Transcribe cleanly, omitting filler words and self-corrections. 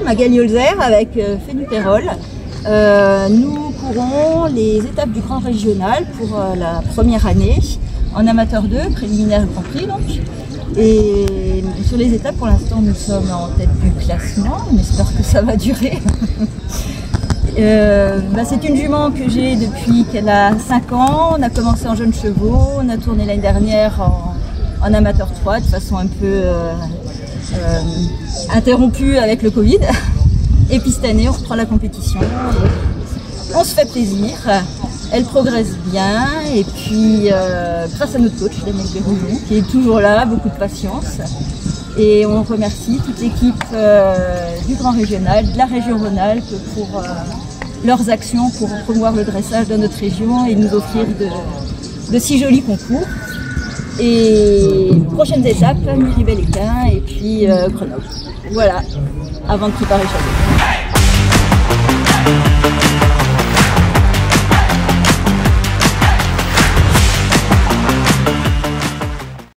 à Gagnolzer avec Fénu Pérol. Nous courons les étapes du Grand Régional pour la première année en amateur 2, préliminaire Grand Prix donc. Et sur les étapes, pour l'instant, nous sommes en tête du classement. On espère que ça va durer. C'est une jument que j'ai depuis qu'elle a 5 ans. On a commencé en jeunes chevaux. On a tourné l'année dernière en amateur 3 de façon un peu interrompue avec le Covid. Et puis cette année, on reprend la compétition. On se fait plaisir. Elle progresse bien. Et puis, grâce à notre coach, Daniel Bérouillon, qui est toujours là, beaucoup de patience. Et on remercie toute l'équipe du Grand Régional, de la région Rhône-Alpes pour leurs actions pour promouvoir le dressage dans notre région et nous offrir de si jolis concours. Et prochaines étapes, Miribel-Équin et puis Grenoble. Voilà, avant de préparer Château.